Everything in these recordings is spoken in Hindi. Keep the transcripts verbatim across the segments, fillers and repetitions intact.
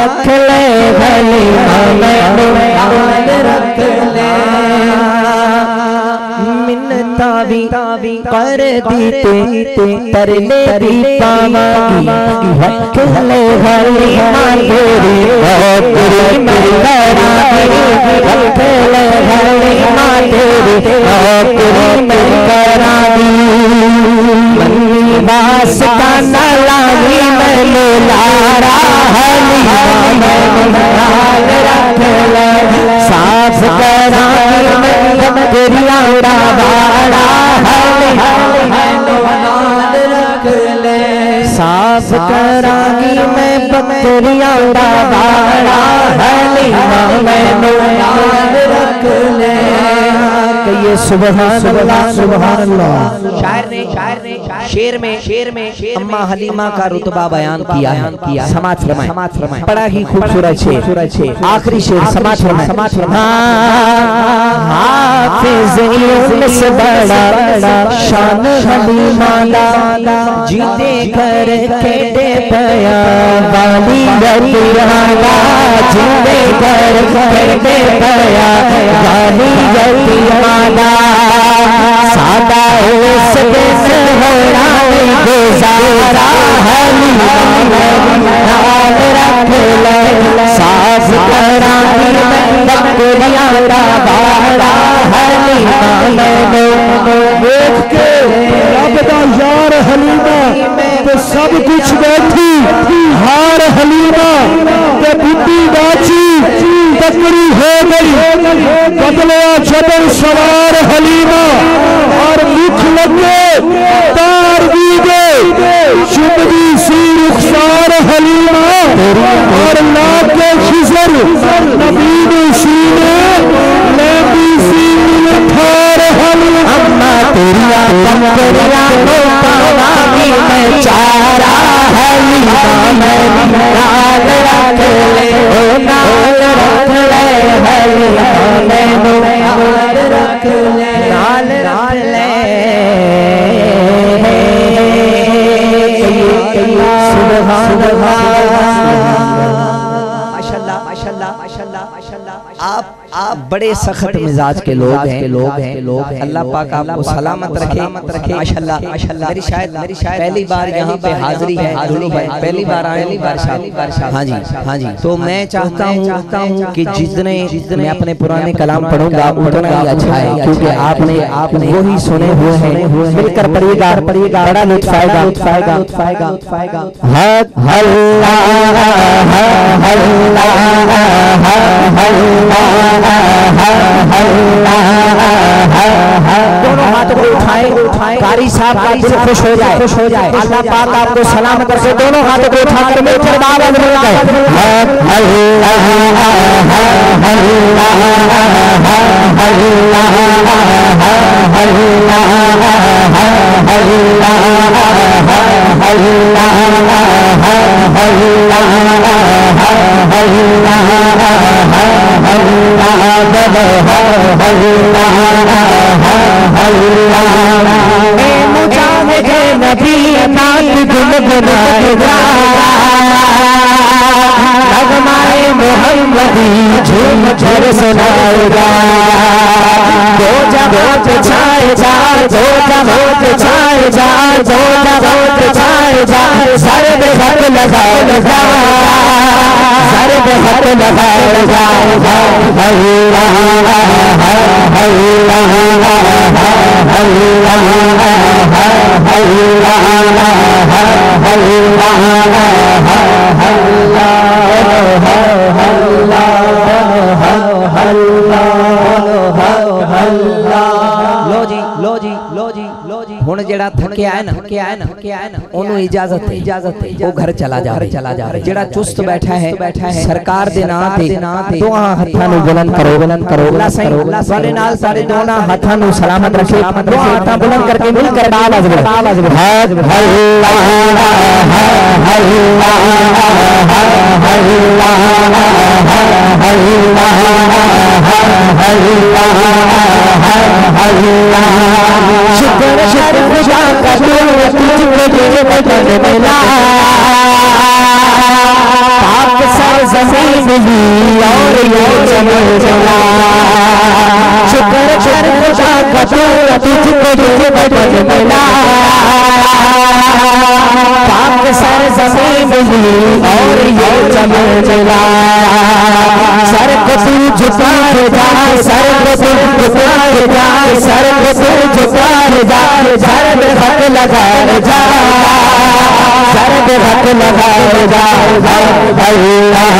रख ले हलीमा मैनू नाल रख ले मिन्नता भी कर दीते तरले भी पावांगी रख ले हलीमा तेरी नौकरी मैं करांगी रख ले हलीमा तेरी नौकरी मैं करांगी मन्नी बास का नलावी मैनू लारा हलीमा मैनू नाल रख ले साफ करांगी मैं तेरिया बाड़ा साफ करांगी मैं बकरिया बाड़ा हलीमा मैनू नाल रख ले कहिए सुभान अल्लाह सुभान अल्लाह। शायर ने शायर ने शेर में शेर में अम्मा हलीमा का रुतबा बयान किया है किया समाज फरमाए समाज फरमाए बड़ा ही खूबसूरत शेर आखिरी शेर समाज फरमाए समाज हाफिज़ यूनुस बड़ा शान हलीमा दा जीते कर केडे पया वाली गतियाला जीते कर केडे पया वाली गतियाला सादा उस देश होना गुजारा हलीमा नाल रख ले साफ करांगी मैं बकरिया बाड़ा हलीमा मैनू देख के रब दा यार हलीमा ते सब कुछ बैठी हार हलीमा ते बुद्धि बाची बकरी हो गई बदलिया चदर सवार हलीमा और मुख लगे तार दी गए चुपदी सी रुखसार हलीमा और लाख के खिजर नबी ने सीने लेती सी ठार हलीमा अम्मा तेरिया बकरिया को पावांगी मैं चारा हलीमा मैनू नाल रख ले ओ नाल रख ले हलीमा मैनू नाल रख ले नाल रख ले सुभान अल्लाह माशाल्लाह माशाल्लाह माशाल्लाह माशाल्लाह आप आप बड़े सख्त मिजाज के लोग हैं लोग हैं लोग हैं अल्लाह पाक आपको सलामत रखे रखे माशाल्लाह माशाल्लाह मेरी शायद मेरी शायद पहली बार यहाँ पे हाजिरी है हाजिरी है पहली बार आए पहली बार हाँ जी हाँ जी तो मैं चाहता हूँ चाहता हूँ कि जितने जितने अपने पुराने कलाम पढ़ूंगा उतना ही अच्छा है क्योंकि आपने आपने वो ही सुने हुए हैं मिलकर पढ़िएगा पढ़िएगा बड़ा लुत्फ आएगा लुत्फ आएगा लुत्फ आएगा लुत्फ आएगा दोनों हाथों को उठाए उठाए कारी साहब का दिल खुश हो जाए खुश हो जाए अल्लाह पाक आपको सलामत रखे दोनों हाथों को उठाकर मिलकर आवाज में गाएं मुजाहिद नबी नात गुनगुनाएगा नगमाए मोहम्मदी झूम झर सुनाएगा दो जगह छाए जा दो जगह छाए जा दो जगह छाए जा सर पे हाथ लगाएगा सर पे हाथ लगाएगा अल्लाह अल्लाह लो जी लो जी लो जी लो जी हुण जेड़ा थकिया है ना थकिया है ना थकिया है ना ओनू इजाजत है इजाजत है वो घर चला जा चला जा जेड़ा चुस्त बैठा है बैठा है सरकार दे नां ते दोहां हत्थां नू बुलंद करो बुलंद करो अल्लाह सही सारे नाल सारे दोहां हत्थां नू सलामत रखे दोहां हत्थां बुलंद करके मिलकर आवाज में आवाज में अल्लाह शुक्र शुक्र खुदा का तुझको दिल बदन मिला पाक सर सरजमीन मिली और ये चमन चला। शुक्र कर खुदा का तुझको तुझको बद मिला। पाक सरजमीन मिली और ये चमन चला। सर को तू झुका जा, सर को तू झुका जा, सर को तू झुका जा, सर में हक लगा जा, सर में हक लगा जा। अल्लाह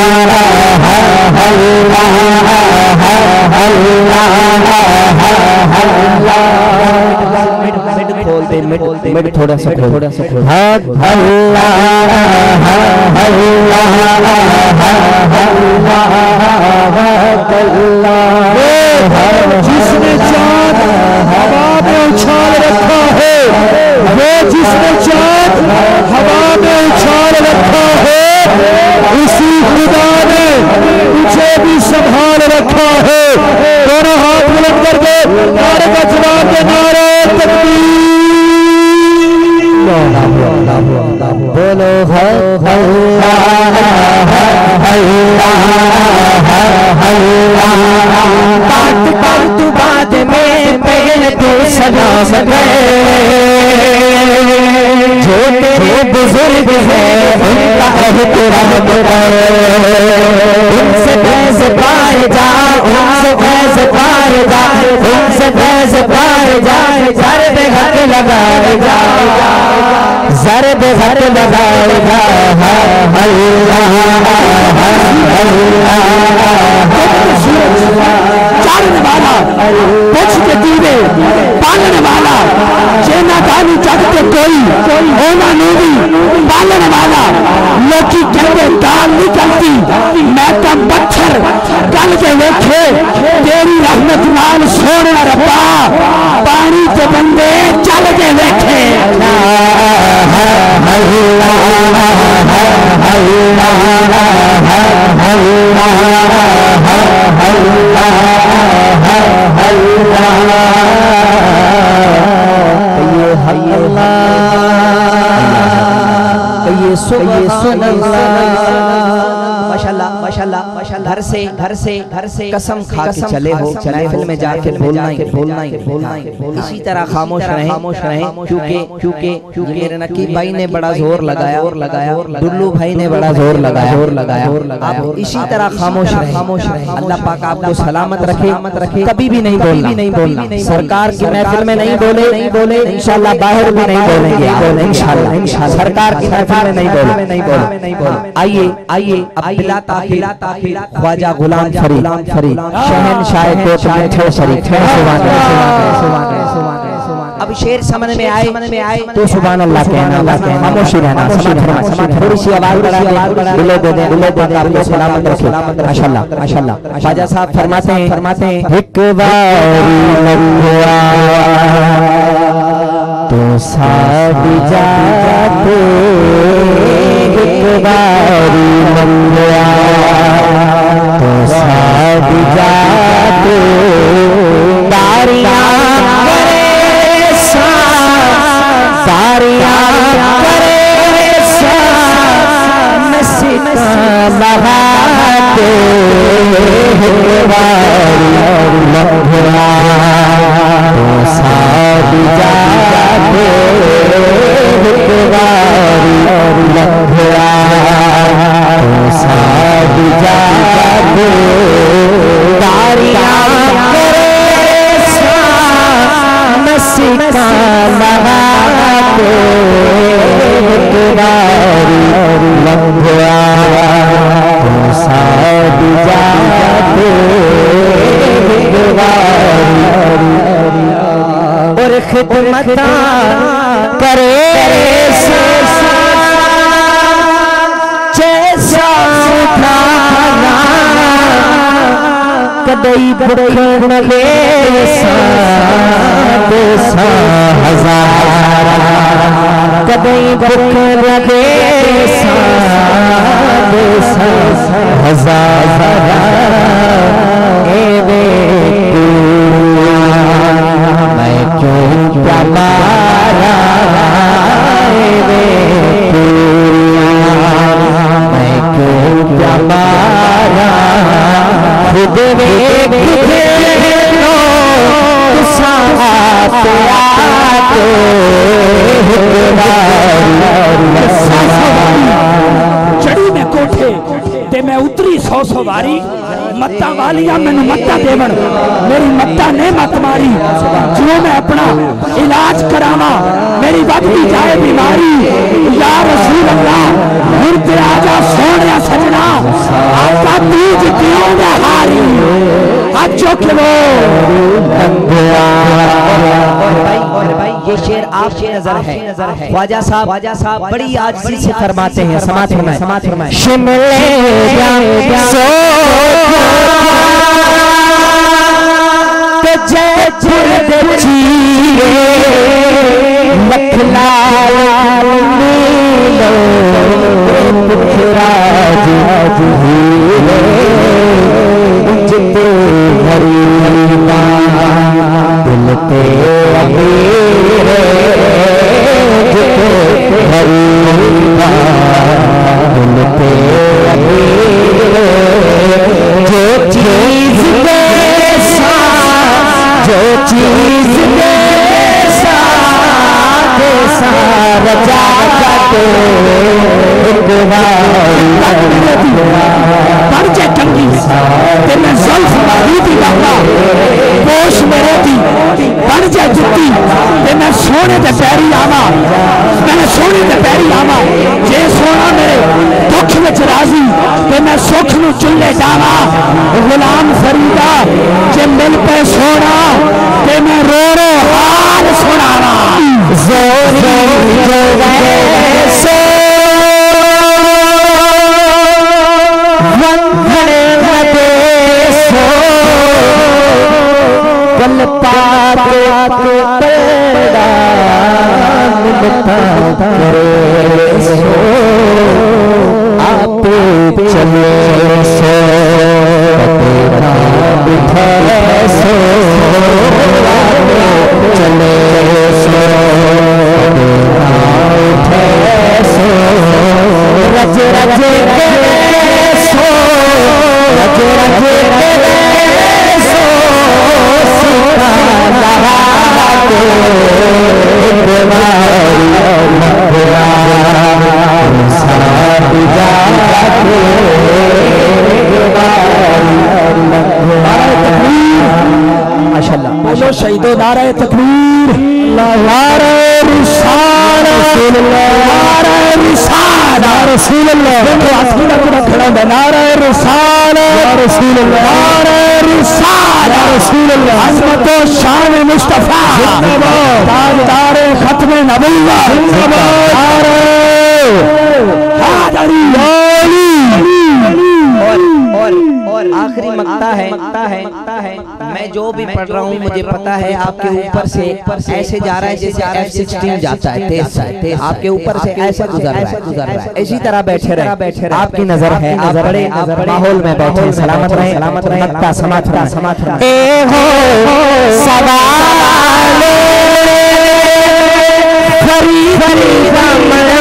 खोल दे, मिट मिट थोड़ा सा खोल, थोड़ा सा खोल। जिसने चाँद हवा में उछाल रखा है, वो जिसने चाँद हवा में उछाल रखा है, उसी खुदा ने तुझे भी संभाल रखा है। दोनों हाथ बुलंद करके नारे का जवाब दे, नारे तकबीर। बोलो बात कर तू बाद में पहले तू सलाम गए। जो तेरे बुजुर्ग है उनका एहतराम करे। उनसे फैज़ पार जा, उनसे फैज़ पार जा, उनसे फैज़ पार जा। सर पे हक लगाए जा, सर पे हक लगाए जा। चालने वाला, पुछ के दीवे पालने वाला, चेना दानी जगते कोई होना नहीं पालने वाला। लोकी कहते दाल निकलती, मैं कम पत्थर गल के वेखे। तेरी रहमत नाल सोने रब्बा पानी के बंदे चल के वेखे। माशाल्लाह माशाल्लाह माशाल्लाह। घर से घर से घर से कसम खा के चले हो, महफिल में जाके बोलना ही बोलना ही बोलना ही। इसी तरह खामोश रहें खामोश रहें क्योंकि क्योंकि क्योंकि मेरे नकीब भाई ने बड़ा जोर लगाया और लगाया, दुल्लू भाई ने बड़ा जोर लगाया और लगाया। आप इसी तरह खामोश रहें खामोश रहें। अल्लाह पाक आपको सलामत रखे रखे। कभी भी नहीं बोलना नहीं बोलना। सरकार की महफिल में नहीं बोले नहीं बोले, इंशाल्लाह बाहर भी नहीं बोलेंगे इंशाल्लाह इंशाल्लाह। सरकार की महफिल में नहीं बोले नहीं बोले नहीं बोले। आइए आइए अब बिला ताखीर ख्वाजा गुलाम फरीद फरीद शहनशाह कोट में थे शरीक। अब शेर समझ में आए में आए तो सुभान अल्लाह कहना, अल्लाह कहना, खामोशी रहना, थोड़ी सी आवाज बढ़ा दे, दिले दे दे, दिले दे दे, आपको सलामत रखे। माशाल्लाह माशाल्लाह। ख्वाजा साहब फरमाते हैं फरमाते हैं एक बारी लंघा तो साथ जाते, एक बारी लंघा तो साथ जाते। तारियां करे तारियां करे नसीना लगाते। एक बारी लंघा तो साथ जाते, एक बारी लंघा तो साथ जाते। तारियां करे नसीना लगाते, एक बारी लंघा तो साथ जाते, एक बारी। और खिदमत करे जैसा उठाना, कदई भुख नगे सा हजारा, कदई भुख नगे सा हजारा। मैं क्यों क्या मारा मैं क्यों क्या मारा चढ़ी मैं कोठे ते मैं उतरी सौ सौ वारी मत्ता वालिया मैनू मत्ता देवन मेरी मत्ता ने मत मारी जो मैं अपना इलाज करावा मेरी बढ़ती जाए बीमारी या रसूल अल्लाह हुण ते आजा सोहणिया सजना आका तीज क्यों मैं हारी अच्छो क्यों ये शेर आपकी नजर है ख्वाजा साहब ख्वाजा साहब बड़ी आजिज़ी से फरमाते हैं समात फरमाएं समात फरमाएं शिमले सो तो जयपुर दे चीरे लखलाल नीलो पुखराज हीरे जिते हरीमा दिल ते अमीरे जिते हरीमा दिल ते अमीरे जो चीज देसा जो चीज देसा देसा रजा काटे पर जे चंगी ते मैं जुल्फ मारी थी बाबा पोश मेरे थी पर जे जुत्ती ते मैं सोने ते पैरी आवा मैं सोने ते पैरी आवा जे सोना मेरे दुख विच राजी ते मैं सुख नू चुल्ले डावा गुलाम फरीदा जे मिल पे सोना ते मैं रो रो हाल सुनावा जोरी जो वैसे कल पाक पैदा मिलता करे सो आप चले सो तेरा बिठा सो चले सो तेरा उठे सो रज रज के सो रज रज के सो सीता लगा के बोलो शहीदों नारे तकबीर नारे रिसालत नारे रिसालत रसूल अल्लाह आखिरी का पूरा खड़ा है नारे रिसालत रसूल अल्लाह नारे रिसालत रसूल अल्लाह अज़मत व शान मुस्तफा जिंदाबाद ताजदार खत्म नबुव्वत जिंदाबाद नारे हैदरी और और आखिरी मक्ता है मक्ता है मक्ता है मैं जो भी पढ़ रहा हूँ मुझे पता है आपके ऊपर से ऐसे जा रहा है जैसे एफ सिक्सटीन जाता है तेज तेज आपके ऊपर से ऐसा गुजर रहा है गुजर रहा है इसी तरह बैठे रहे बैठे रहे आपकी नजर है आप बड़े माहौल में बैठे सलामत रहे सलामत रहे मक्ता समात रहा समात रहा ए हो सवाल फरीद रमन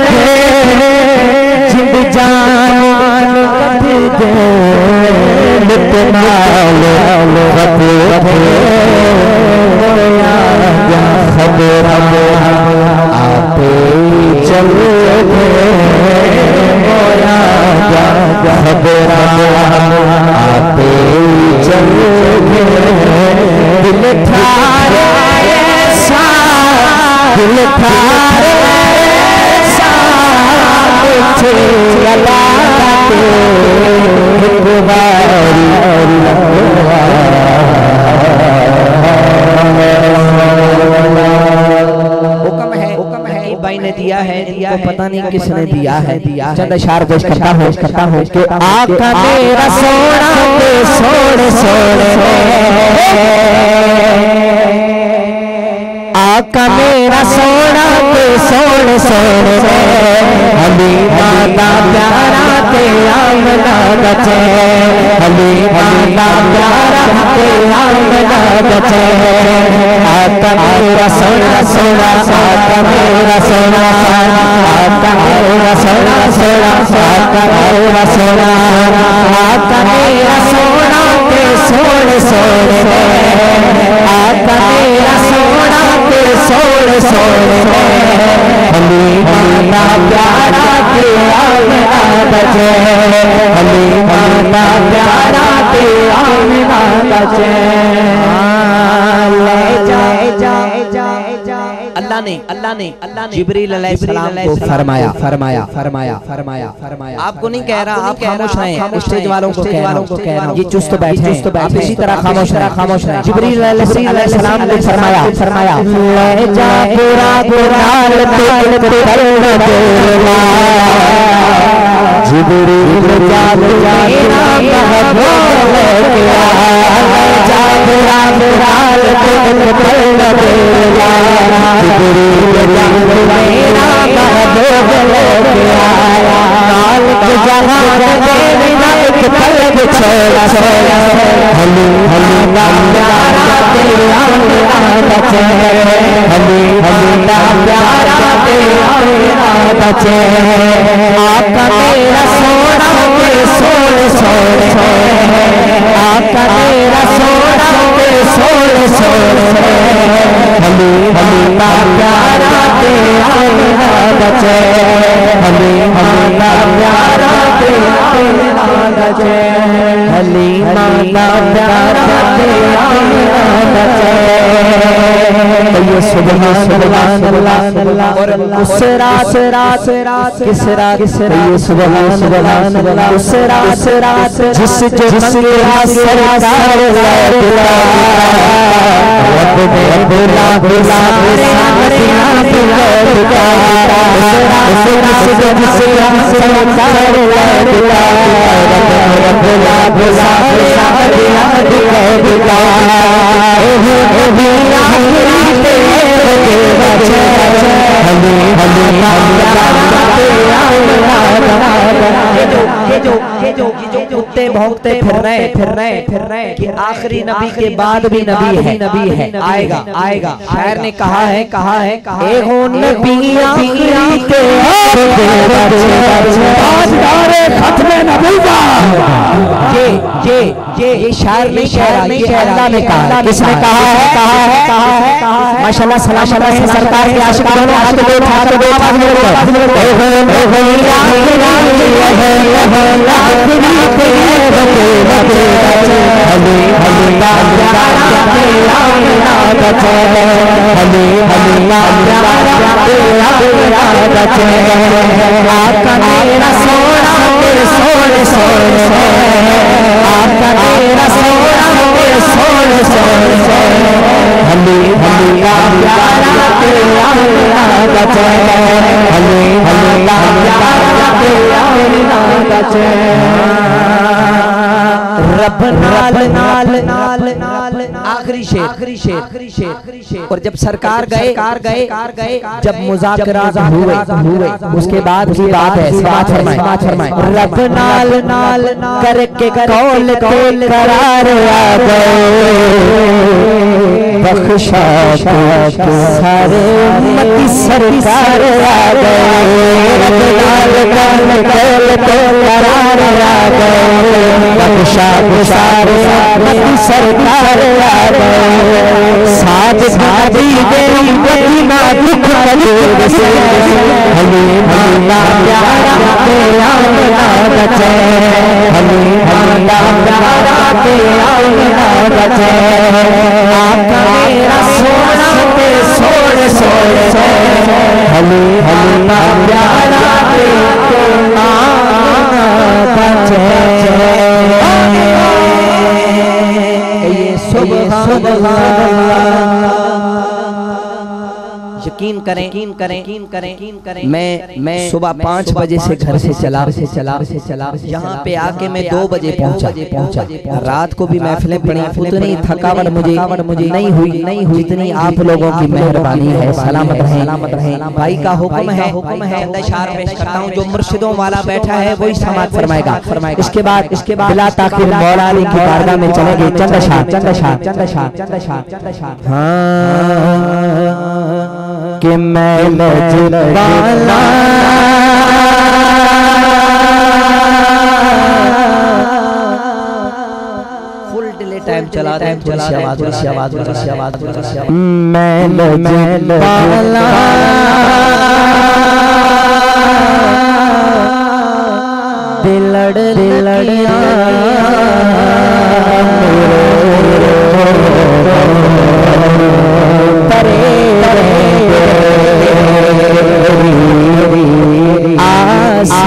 जिंद जान कद दे लितमाल रब या खबर आपे चल गए मोया या खबर आपे चल गए दिल थारे ऐसा दिल थारे ऐसा मुझे अला हुक्म है हुक्म है भाई ने दिया है दिया है पता नहीं किसने दिया है दिया चंद इशार पेश करता हूँ करता हूँ कि आका मेरा सोना के सोने सोने आका मेरा सोना के सोने सोने हली माता प्यारा ते आमना बचे हली माता प्यारा ते आमना बचे आका मेरा सोना सोना आका मेरा सोना आका मेरा सोना सोना आका मेरा सोना आका मेरा सोना के सोने सोने आका मेरा सोना के सोने सोने हलीमा का प्यारा के आमिना बचे हलीमा का प्यारा के आमिना बचे ले जाए जाए जाए अल्लाह ने अल्लाह ने अल्लाह ने जिब्रील अलैहिस्सलाम को फरमाया फरमाया फरमाया फरमाया फरमाया आपको नहीं कह रहा, आप खामोश रहें, स्टेज वालों को कह रहा हूं, ये चुस्त बैठे चुस्त बैठे इसी तरह खामोश रहा खामोश रहा। जिब्रील अलैहिस्सलाम ने फरमाया फरमाया ले जा पूरा गुनाल तेल तेल तेरा जिब्रील जान मेरा महबूब लेके आया ले जा पूरा गुनाल तेल तेल तेरा जिब्रील जान मेरा महबूब लेके आया नाल के जहां दे बिना एक पल छोड़ा छोड़ा हली हली प्यारा तेरा मेरा बचे हली हली प्यारा तेरा मेरा बचे आका मेरा सोना के सोने सोने आका मेरा सोना के सोने सोने हली हली प्यारा तेरा मेरा बचे हली हली प्यारा तेरा मेरा बचे हली माता प्यारा तेरा मेरा बचे ये सुबह सुबह सुबह और उस रात रात रात किस रात किस ये सुबह सुबह उस रात रात जिस जिस सरकार रब ने बुला बुला सारिया पुकारा उस रात जिस सरकार बुला बुला सारिया पुकारा ओहो ओहो भोंकते फिर रहे फिर रहे फिर रहे कि आखिरी नबी के बाद भी नबी है नबी है आएगा आएगा। शायर ने कहा है कहा है कहा है ये ये ये ये शायर ने शायर ने अल्लाह ने कहा किसने कहा है कहा है कहा है कहा है माशाल्लाह सलाम है सरकार के आशिक दोनों हाथ को उठा कर दो हाथ में आपका मेरा सोना सोने सोने आपका मेरा सोना सोने सोने हली हली प्यारा तेरा मेरा बचे हली हली प्यारा तेरा मेरा बचे रब नाल नाल नाल नाल आखिरी शेर आखिरी शेर आखिरी शेर आखिरी शेर और जब सरकार गए कार गए कार गए जब मुज़ाकरात हुए हुए उसके बाद की बात है समाज फरमाए फरमाए रब नाल नाल करके कौल कौल करार आ गए बख्शा सारे उम्मती सरकार आ गए रब नाल नाल कौल कौल करार आ गए बख्शा सारे उम्मती सरकार आ गए साथ साथी गई मदीना दुख कबूल से हली माता प्यारा तेरा मेरा बचे हली माता प्यारा तेरा मेरा बचे आपका मेरा सोना पे सोने सोने हली माता प्यारा तेरा बचे यकीन करें यकीन करें यकीन करें यकीन करें मैं मैं सुबह पाँच बजे से घर से चला से चला से चला यहाँ पे आके मैं दो बजे पहुँचा पहुँचा रात को भी महफिलें पड़ी उतनी थकावट मुझे मुझे नहीं हुई नहीं हुई जितनी आप लोगों की मेहरबानी है। सलामत रहे सलामत रहे भाई का हुक्म है हुक्म है इशारा पेश करता हूँ जो मुर्शिदों वाला बैठा है वही समाज फरमाएगा फरमाएगा इसके बाद इसके बाद बिला ताक़िर मौला अली की बारगाह में चलेंगे चंद शाह चंद शाह चंद शाह चंद शाह चंद शाह हाँ कि मैं लजवाना फुल डिलीट टाइम चला टाइम चला आवाज थोड़ी आवाज थोड़ी आवाज थोड़ी मैं मैं पाला दिलड़ दिलड़िया परे आसा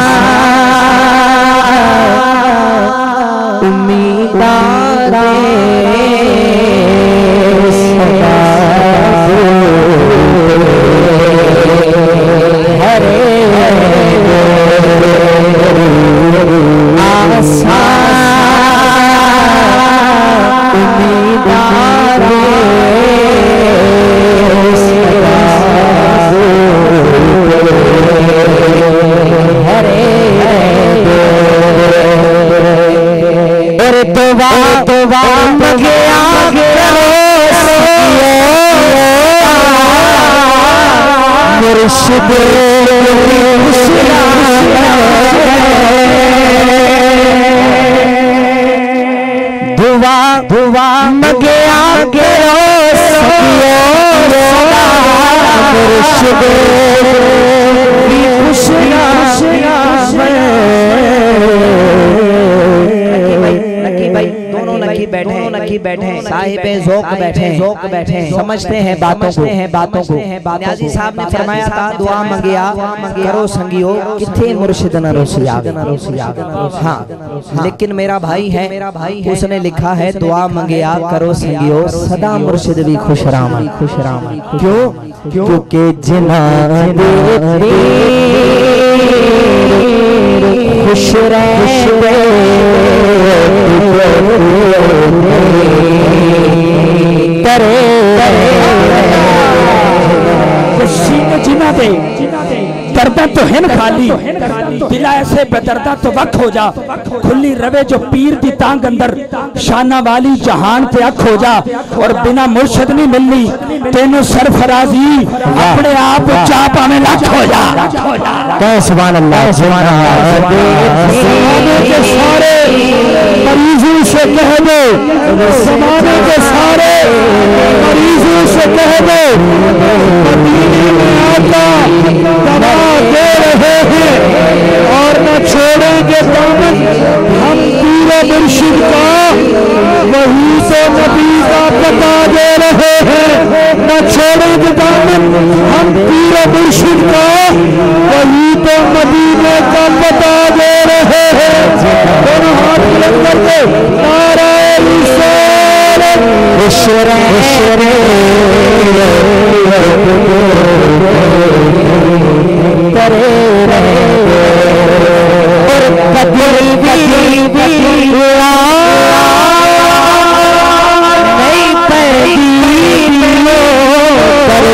उम्मीदार हरे आसा उम्मीदार हरे दुआ दुआ गया मुर्शिद दुआ दुआ गया गया मुर्शिद बैठे नकी बैठे साहिबे ज़ौक़ बैठे ज़ौक़ बैठे समझते हैं बातों को हैं बातों को न्याज़ी साहब ने फरमाया था दुआ मंगिया करो संगियो किथे मुर्शिद न रोसिया हाँ लेकिन मेरा भाई है मेरा भाई उसने लिखा है दुआ मंगिया करो संगियो सदा मुर्शिद भी खुश राम खुश राम क्यों क्योंकि जिना खुश रहे करे सीने जिना दे दर्दा तो है न खाली दिला ऐसे बेदर्दा तो वक्त हो जा खुली रवे जो पीर दी तांग अंदर शाना वाली जहान पे अख हो जा और बिना मुर्शिद नहीं मिलनी तेनों सरफराजी अपने आप चाप हमें लख हो जा कह सुभान अल्लाह सुभान ज़माने के सारे मरीजों से कह दो ज़माने के सारे मरीजों से कह दो मदीने में आका दवा दे रहे हैं और न छोड़ेंगे दामन हम पीर मुर्शिद का वही तो नबी का पता दे रहे हैं न छोड़ेंगे दामन हम पीर मुर्शिद का वही तो मदीने का पता दे रहे हैं दोनों हाथ बुलंद करके नारा इशरे इशरे करे और कभी भी नहीं पड़ी कर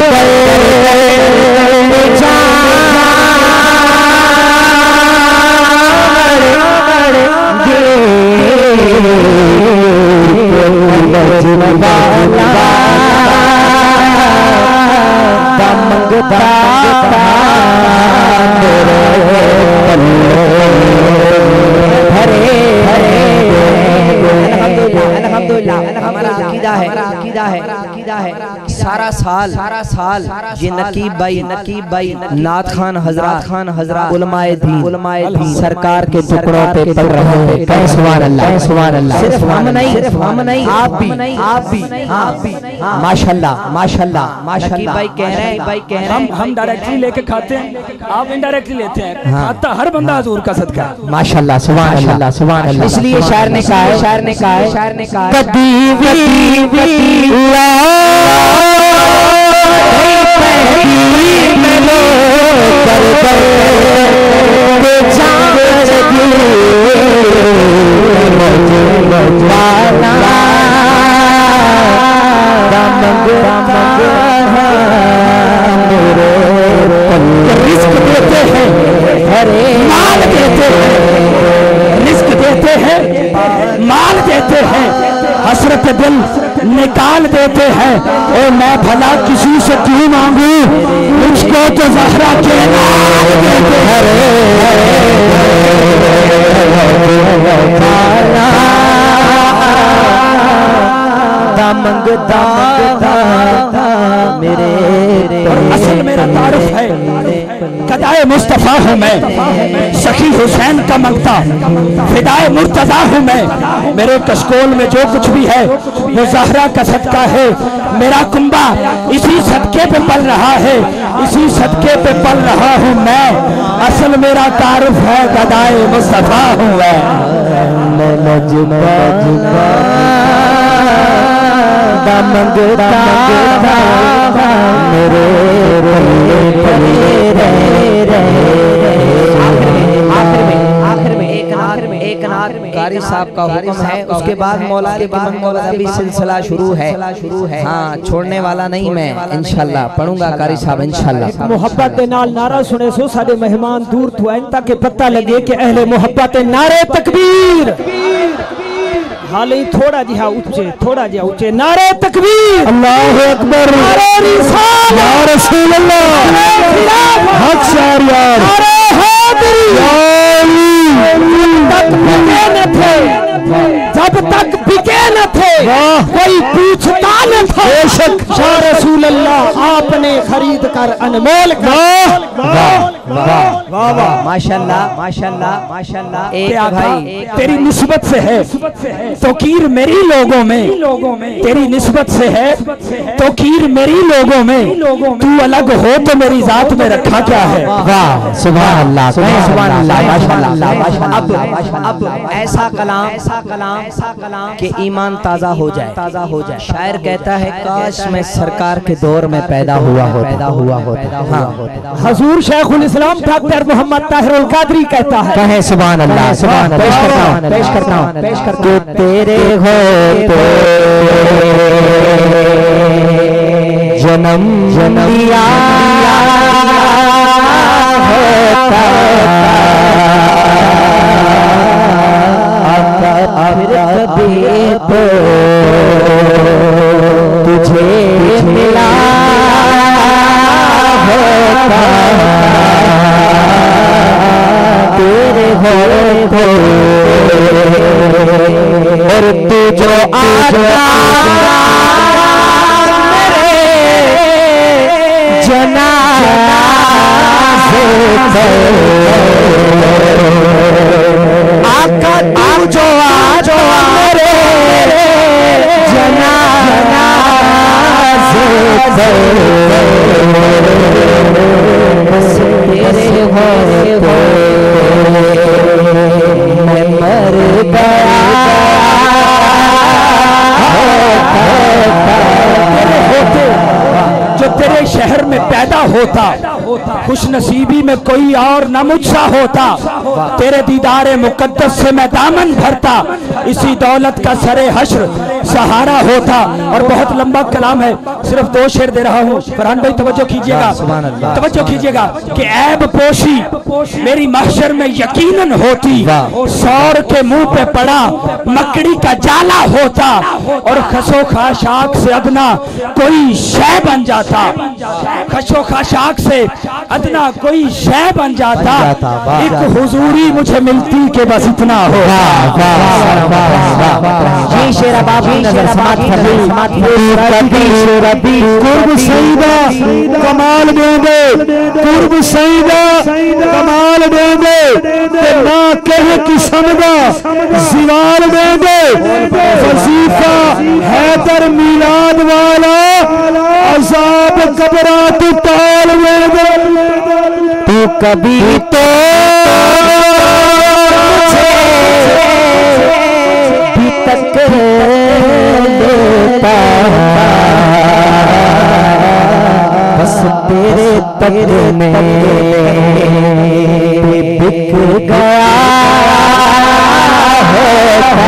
सारा साल सारा साल ये नकीब भाई नकीब भाई नाथ खान हजरत खान हजरत उलमाए दी उलमाए दी सरकार के टुकड़ों पे पड़ रहे हैं कह सुभान अल्लाह सुभान अल्लाह सिर्फ हम नहीं सिर्फ हम नहीं आप भी आप भी आप भी माशाल्लाह माशाल्लाह माशाल्लाह भाई कह रहे हैं भाई कह रहे हैं हम हम डायरेक्टली लेके खाते हैं आप इनडायरेक्टली लेते हैं खाता हर बंदा हुजूर का सदका माशाल्लाह सुभान अल्लाह सुभान अल्लाह इसलिए शायर ने कहा है शायर ने कहा है शायर ने कहा है कभी भी रिस्क देते हैं माल देते हैं रिस्क देते हैं माल देते हैं हसरत दिल निकाल देते हैं और मैं भला किसी से क्यों मांगू मुझको तो ज़हरा के नाल देते हैं मंगता मेरे। और असल मेरा तारुफ है, कदाए मुस्तफा हूँ मैं, सखी हुसैन का मंगता, फिदाए मुर्तजा हूँ मैं। मेरे कशकोल में जो कुछ भी है वो ज़हरा का सदका है। मेरा कुंबा इसी सदके पे पल रहा है, इसी सदके पे पल रहा हूँ मैं। असल मेरा तारुफ है, कदाए मुस्तफा हूँ मैं। मंगता मेरे कारी साहब का हुक्म है, उसके बाद मौला के बाद मौला भी सिलसिला शुरू है। हाँ, छोड़ने वाला नहीं मैं, इंशाल्लाह पढ़ूंगा कारी साहब इंशाल्लाह। मोहब्बत के नाल नारा सुने सो सारे मेहमान दूर तो आए ताकि पता लगे कि अहले मोहब्बत नारे तकबीर। हाल ही थोड़ा जिहा ऊंचे, थोड़ा जिहा ऊंचे, नारे तकबीर, अल्लाहु अकबर, नारे रिसालत, या रसूल अल्लाह, हक शहरियार, नारे हैदरी। जब तक बिके न थे कोई पूछता न था, बेशक या रसूल अल्लाह आपने खरीद कर अनमोल माशाल्लाह माशाल्लाह माशाल्लाह। एक भाई तेरी निस्बत से है तौकीर मेरी लोगों में, तेरी निस्बत से है तौकीर मेरी लोगों में। तू अलग हो तो मेरी जात में रखा क्या है। वाह सुभान अल्लाह, सुभान अल्लाह, माशाल्लाह माशाल्लाह। अब अब ऐसा कलाम ऐसा कलाम ऐसा कलाम कि ईमान ताज़ा हो जाए, ताज़ा हो जाए। शायर कहता है काश मैं सरकार के दौर में पैदा हुआ हो, पैदा हुआ हो। हाँ, हजूर शेखुल इस्लाम डॉक्टर मोहम्मद ताहिरुल कादरी कहता है, कहे सुभान अल्लाह, सुभान अल्लाह। पेश करता हूँ, पेश करता हूँ, पेश करता हूँ। तेरे हो जन्म जन्मिया होता कभी तो तुझे मिला होता तेरे हो और तू जो आता जनाज़े आका तू जो आज मेरे जनाज़े बस तेरे हो मैं मर गया जो तेरे शहर में पैदा होता खुश नसीबी में कोई और न मुझसा होता। तेरे दीदारे मुकद्दस से मैं दामन भरता, इसी दौलत का सरे हश्र सहारा होता। और बहुत लंबा कलाम है, सिर्फ दो शेर दे रहा हूँ। फरहान भाई तवज्जो कीजिएगा, तवज्जो कीजिएगा कि ऐब पोशी मेरी महशर में यकीनन होती। सौर के मुंह पे पड़ा मकड़ी का जाला होता और खसो खाशाक से अदना कोई शय बन जाता। खसो खाशाक से अदना कोई शय बन जाता। एक हुजूरी मुझे मिलती के बस इतना हो। ये शेर बाबू नजर समात रबी कुर्ब सईदा कमाल देंगे, कुर्ब सईदा कमाल देंगे, ना कह किस्म दा सिवाल देंगे। वजीफा हैदर मिलाद वाला अजाब कबरा तू टाल देंगे। तू कभी तो भी तक लेता बस तेरे तक में बिक गया होता।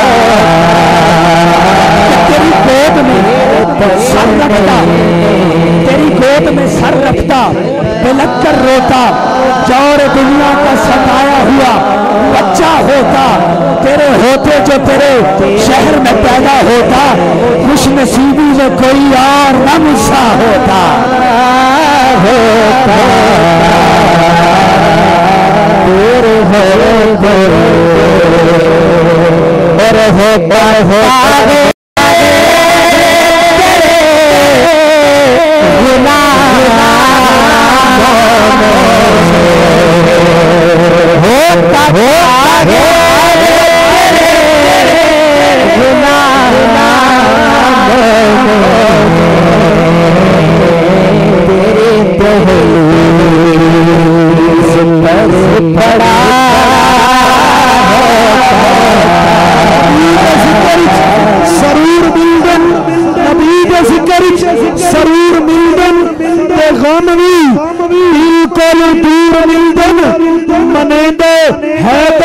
तेरी गोद में सर रखता, तेरी गोद में सर रखता, बिलक कर रोता। जौर दुनिया का सताया हुआ बच्चा होता। तेरे होते जो तेरे शहर में पैदा होता, खुश नसीबी में कोई और न मुझसा होता होता। तेरे हो और होता होता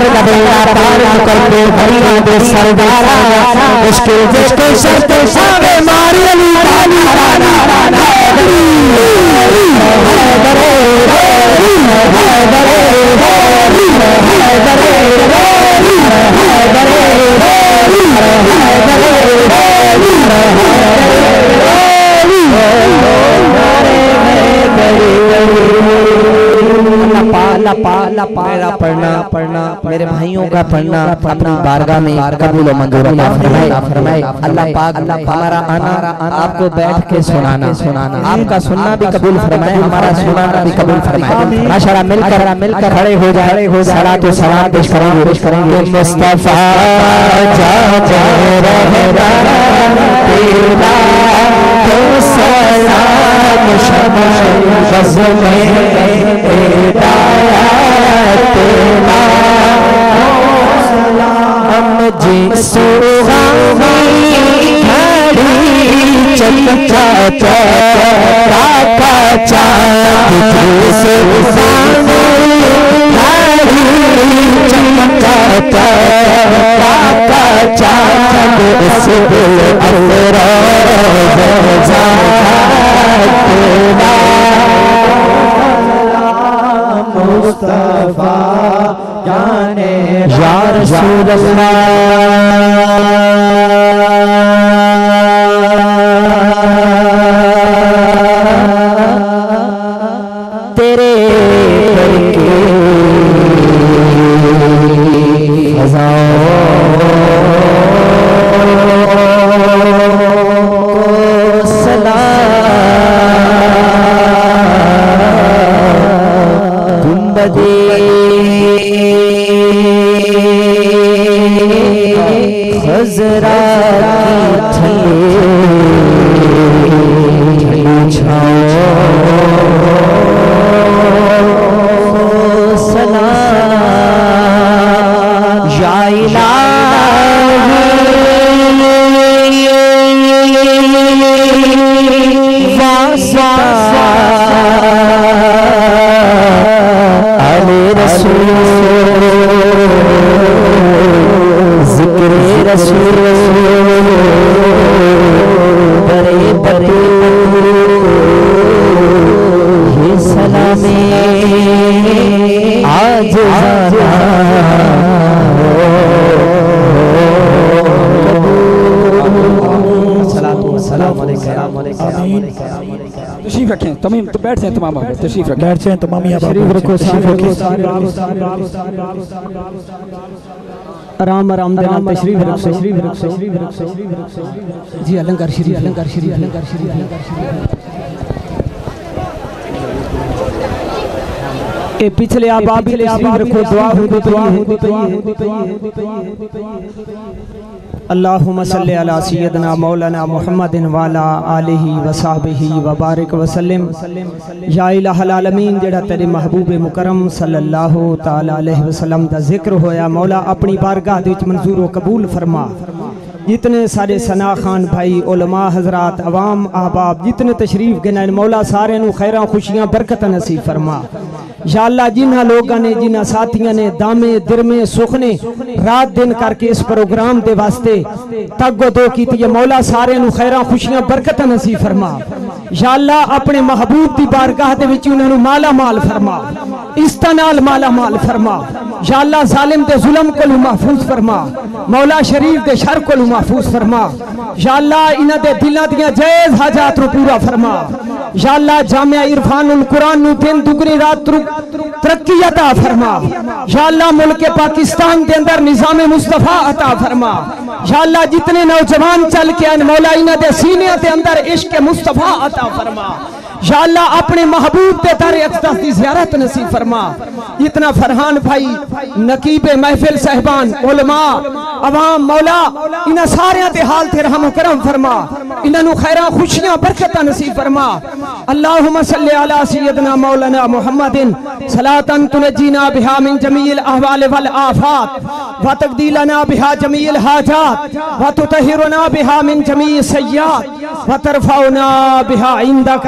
कर बेड़ा पार करते भरिया दे सरदारा मुश्किल जिसको शर्त सावे मारी अली ताली राना राना मेरा पढ़ना पढ़ना मेरे भाइयों का पढ़ना अपनी बारगाह में कबूल व मंजूर फरमाए। अल्लाह पाक हमारा आना आपको बैठ के सुनाना सुनाना आपका सुनना भी कबूल फरमाए, हमारा सुनाना भी कबूल फरमाए। माशाअल्लाह मिलकर मिलकर खड़े हो जाए हो सलात तो सलाम पेश करेंगे पेश करेंगे मुस्तफा जा जा रहता तेरा तो सलाम शमस में तेरा हम जी सुहानी हरी चमचा चरा का चाँद से सामने हरी चमचा चरा का चाँद से अफरोज़ तेरा मुस्तफा जाने या रसूल अल्लाह तेरे करके हज़रा की सलाम या इलाही वास्ता अले रसूल रसूल बरे बरे ये सलामे आज तशरीफ रखें तमीम तो बैठ जाए तमाम तशरीफ रखें बैठ जाए तमाम तशरीफ रखो आराम आराम दे नाल तशरीफ रखो तशरीफ रखो तशरीफ रखो जी अलंकार शरीफ अलंकार शरीफ अलंकार शरीफ अलंकार शरीफ ए पिछले आप आप भी तशरीफ रखो दुआ हो दुआ हो अल्लाहुम्मा सल्ली अला सय्यदना मौलाना मुहम्मदिन वाला आलिहि व सहबिहि व बारिक वसल्लम। या इलाहल आलमीन जेड़ा तेरे महबूब मुकरम सल्लल्लाहु तआला अलैहि वसल्लम दा जिक्र होया मौला अपनी बारगाह दे विच मंजूर व कबूल फरमा। जितने सारे सना खान भाई उलमा हजरात अवाम अहबाब जितने तशरीफ गिनाए मौला सारे नू खैरां खुशियां बरकत नसीब फरमा। या अल्लाह जिन्हां लोगों ने जिन्हां साथियों ने दामे दिरमे सुखने रात दिन करके इस प्रोग्राम दे वास्ते तगो दो की मौला सारे नू खैरां खुशियां बरकत नसीब फरमा। या अल्लाह अपने महबूब की बारगाह दे विच उन्हां नू माला माल फरमा, इज्जत नाल माला माल फरमा। या अल्लाह जालिम दे जुल्म को महफूज फरमा, मौला शरीफ दे शर को महफूज फरमा। या अल्लाह इन्हां दे दिलां दियां जायज़ हाजात नू पूरा फरमा। या अल्लाह जामिया इरफानुल कुरान नू दिन दुगनी रात तरक्की अता फरमा। या अल्लाह मुल्क पाकिस्तान के अंदर निजाम मुस्तफा अता फरमा। या अल्लाह जितने नौजवान चल के आए मौला इन्हां दे सीने के अंदर इश्क मुस्तफा अता फरमा। या अल्लाह अपने महबूब के दर अक़दस की ज़ियारत नसीब फरमा। इतना फरहान भाई नकीब महफिल साहिबान उलमा अवाम मौला इन्हां सारियां ते हाल ते रहम करम फरमा, इन्हां नू खैरां खुशियां बरकत नसीब फरमा। अल्लाहुम्मा सल्ली अला सय्यदना मौलाना मुहम्मदिन सलातन तुनजीना बिहा मिन जमील अहवाल वल आफात व तक़दीलना बिहा जमील हाजात व तुतहिरुना बिहा मिन जमी सय्यात व तरफाउना बिहा इंदका लदर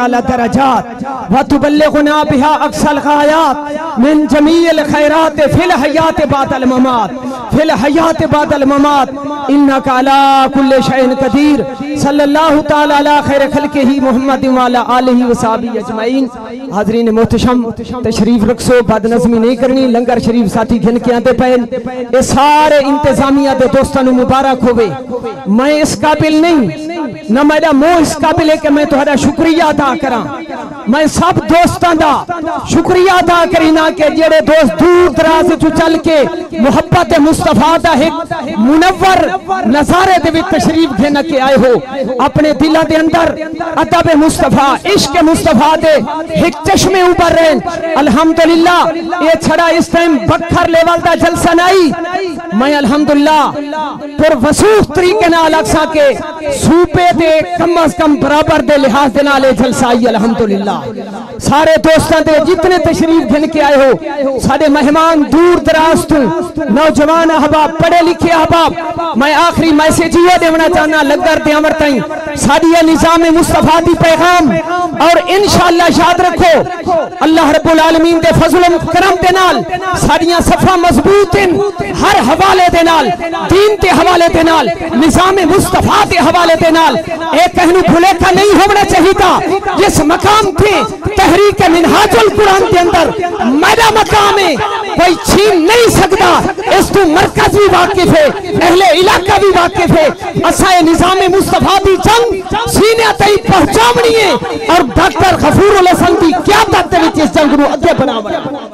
दरजात व तुबल्लिगुना बिहा अक्सल गायात मिन जमील खैरात फिल हयात बादल ममात फिल हयात बादल ममात इन्नका अला कुल्लि शैइन कदीर सल्लल्लाहु तआला अला खैर खल्किही मुहम्मद व अला आलिहि व सहाबिहि अजमईन। हाज़रीन मोहतरम तशरीफ रखो, बदनज़मी नहीं करनी, लंगर शरीफ साथी घिन के आते पे ये सारे इंतजामिया के दोस्तों मुबारक होवे। मैं इस काबिल नहीं न मेरा मोह इस काबिल है कि मैं तुम्हारा शुक्रिया अदा करा। मैं सब दोस्तों का शुक्रिया अदा करी ना कि जेड़े दोस्त दूर दराज चो चल के मुहब्बत मुस्तफा दा एक मुनव्वर नजारे दे विच तशरीफ घेन के आए हो। अपने दिलों के अंदर अदब मुस्तफा इश्क मुस्तफा दे एक चश्मे उबर रहे। अल्हम्दुलिल्लाह ये छड़ा इस टाइम बखर लेवल का जलसा नहीं, मैं अल्हम्दुलिल्लाह पर वसूख तरीके नाल अक्सा के सूबे दे कम अज कम बराबर दे लिहाज दे नाल जलसा आई। अल्हम्दुलिल्लाह सारे दोस्तों दे जितने तशरीफ घिन के आए हो, सारे मेहमान दूर दराज तो नौजवान अहबाब पढ़े लिखे अहबाब, मैं आखिरी मैसेज ये देना चाहना लंगर दे अमर ताई साडी निजाम मुस्तफा दी पैगाम। और इंशाअल्लाह याद रखो अल्लाह रब्बुल आलमीन दे फजल करम दे नाल साडियां सफा मजबूत इन हर हवाले दे नाल, दीन के हवाले दे नाल, निजाम मुस्तफा के हवाले दे नाल एक कहनू भुलेखा नहीं होना चाहिए। जिस मकाम थे तहरीक मिनहाजुल कुरान के अंदर मेरा मकाम है, कोई छीन नहीं सकता। इस तो मरकज भी वाकिफ है, अहले इलाका भी वाकिफ है। असा निजाम मुस्तफा की जंग सीने तई पहुंचावनी है और डॉक्टर गफूरुल हसन की क्या तक इस जंग को अगे बनावा।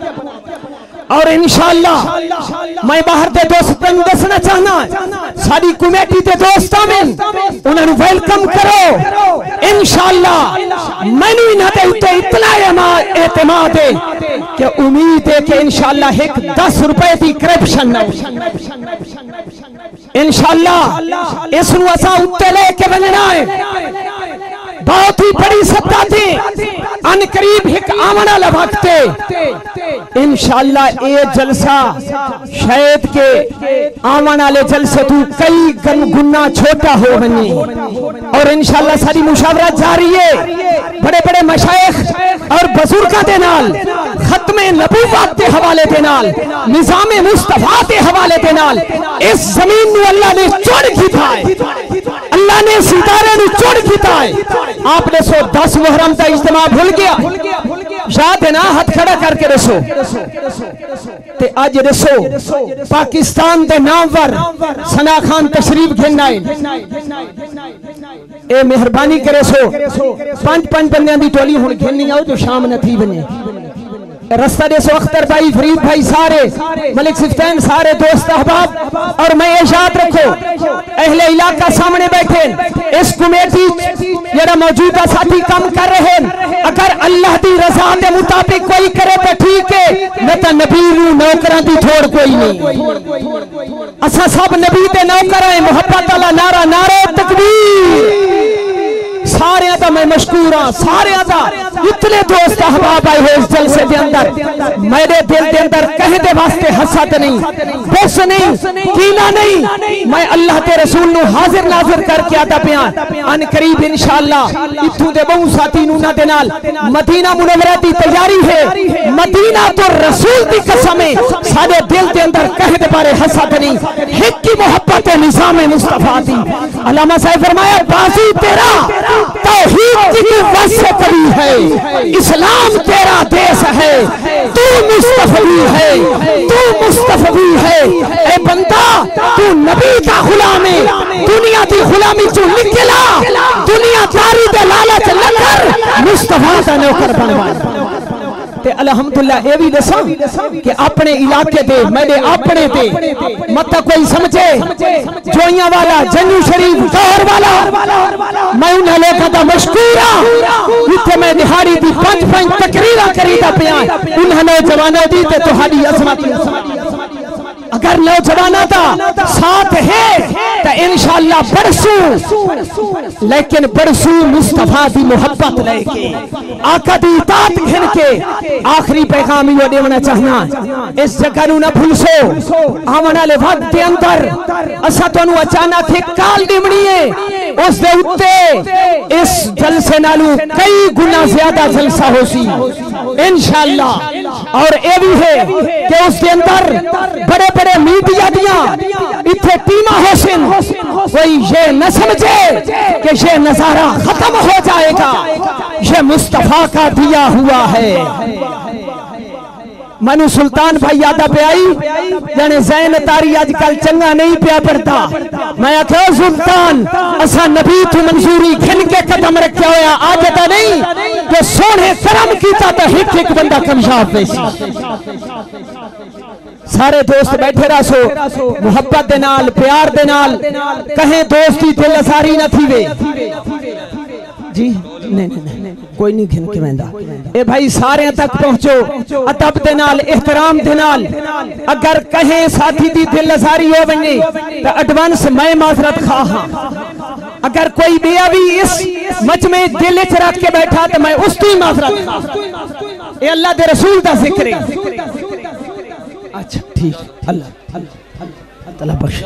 और इंशाअल्लाह मैं बाहर के दोस्तों को दसना चाहना साडी कमेटी के दोस्तों में उन्होंने वेलकम करो। इंशाअल्लाह मैनू इन्हां दे उत्ते इतना एतमाद है कि उम्मीद है कि इंशाअल्लाह एक दस रुपए की करप्शन ना इंशाअल्लाह इस नूं असां उत्ते लेके बनना है। बहुत ही बड़ी सत्ता थी अन करीब एक आवन वाला वक्त है। इंशाअल्लाह ये जलसा शायद के आवन वाले जलसे तू कई गुना छोटा हो बनी। और इंशाअल्लाह सारी मुशावरत जारी है बड़े बड़े मशाइख और बुजुर्गों के नाल, खत्मे नबूवत के हवाले के नाल, निजाम मुस्तफा के हवाले के नाल। इस जमीन में अल्लाह ने चुन खीता है, अल्लाह ने सितारे ने चुन खीता है। आपने सो दस मुहर्रम का इज्तिमा भूल गया, याद है ना? हाथ खड़ा करके रसो ते आज रसो पाकिस्तान के नाम पर सना खान तशरीफ घेन आए। ए मेहरबानी करे सो पांच पांच बंदियां दी टोली हुण घेनी आओ जो शाम न थी बने। रस्ता देसो अख्तर भाई, फरीद भाई, सारे मलिक सिफ्तैन, सारे दोस्त अहबाब। और मैं ये याद रखो अहले इलाका सामने बैठे, इस कमेटी जरा मौजूदा साथी काम कर रहे हैं। अगर अल्लाह की रजा के मुताबिक कोई करे तो ठीक है, न तो नबी नौकरां की थोड़ कोई नहीं। असा सब नबी के नौकर हैं। मुहब्बत वाला नारा नारे तकबीर। सारे का मैं मशकूर हाँ, सारे का जितने दोस्त अहबाब आए हुए इस जलसे के अंदर मेरे दिल के अंदर कहने वास्ते हसद नहीं, बस नहीं, कीना नहीं। मैं अल्लाह के रसूल नु हाजिर नाजिर करके आता पिया अन करीब इंशाअल्लाह इत्थों दे बहु साथी नु ना दे नाल मदीना मुनव्वरा दी तैयारी है। मदीना तो रसूल दी कसम है, सारे दिल के अंदर कहने बारे हसद नहीं, हिक की मोहब्बत है निजाम मुस्तफा दी। अल्लामा साहब फरमाया बाजी तेरा तौहीद की वस से कभी है, इस्लाम तेरा देश है, तू मुस्तफवी है, तू मुस्तफवी है। ए बंदा तू नबी का गुलाम है, दुनिया की गुलामी चो निकला, दुनिया दारी दे लालच लकर मुस्तफा का नौकर बनवा। ते अल्हम्दुलिल्लाह ये भी दसा कि अपने इलाके दे मेरे अपने दे मत कोई समझे जोइयां वाला, जन्नू शरीफ, गौर वाला, मैं उन्हें लोगों का मशकूर हाँ जिथे मैं दिहाड़ी दी पांच पांच तकरीर करीदा पिया उन्होंने जवानों दी ते तुहाडी अजमत। अगर पर नौजवाना दा साथ है तो इंशाअल्लाह बरसू, लेकिन बरसू मुस्तफा दी मोहब्बत लेके आका दी इताअत घिन के आखिरी पैगाम यो देना चाहना, इस जगह नु ना भूलसो। आवन वाले वक्त दे अंदर असा तुहानू अचानक एक काल देवनी है, उस दे उत्ते इस जलसे नालू कई गुना ज्यादा जलसा होसी इंशाअल्लाह। और ये भी है कि उस दे अंदर बड़े बड़े मीडिया दिया इथे टीमा होसिन, कोई ये न समझे कि ये नजारा खत्म हो जाएगा, ये मुस्तफा का दिया हुआ है। मनु सुल्तान भाई यादा पे आई जाने जैन तारी आजकल चंगा नहीं पिया पड़ता। मैं आख्या सुल्तान असा नबी तू मंजूरी घिन के कदम रखा होया, आज तो नहीं जो सोने करम कीता तो एक एक बंदा कमशाफ पे सारे दोस्त बैठे रहो मुहब्बत दे नाल प्यार दे नाल, कहें दोस्ती दिल असारी न थी वे जी नहीं नहीं नहीं कोई नहीं घिन के वेंदा। ए भाई सारे तक पहुंचो अदब दे नाल एहतराम दे नाल। अगर कहें साथी दी दिल असारी हो बने तो एडवांस मैं माजरत खा हां। अगर कोई बिया भी इस मच में दिल च रख के बैठा तो मैं उसकी माजरत खा। ए अल्लाह दे रसूल दा जिक्र है। अच्छा ठीक, अल्लाह अल्लाह ताला बख्श।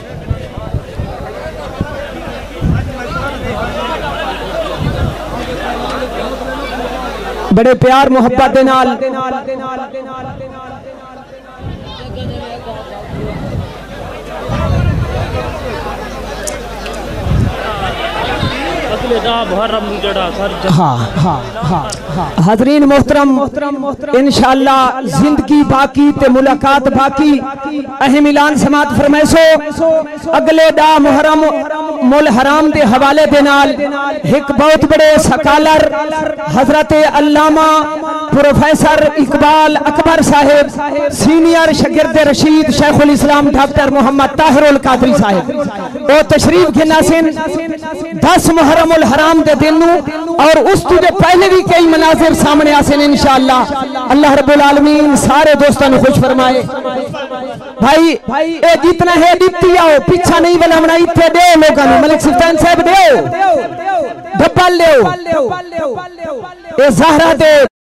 बड़े प्यार मोहब्बत दे नाल हाँ हाँ हाँ हाँ हजरीन मोहतरम इंशाअल्लाह जिंदगी बाकी ते मुलाकात बाकी। अहम ऐलान समात फरमाइसो अगले डा मुहर्रम मुल हराम दे हवाले दे नाल एक बहुत बड़े सकालर हजरत अल्लामा प्रोफेसर इकबाल अकबर साहेब सीनियर शागिर्द रशीद शेखुल इस्लाम डॉक्टर मोहम्मद ताहिरुल कादरी साहेब ओ तशरीफ गिनासिन दस मुहर्रम उल हराम दे दिन और उस तुझे पहले भी कई मनाजिर सामने आसे इंशाअल्लाह। अल्लाह रब्बुल आलमीन सारे दोस्तों को खुश फरमाए। भाई ए जितना है दित्ती आओ पीछा नहीं बनावना इत्थे दे लोगों ने मलिक सुल्तान साहब दे डब्बल ले ए ज़हरा दे।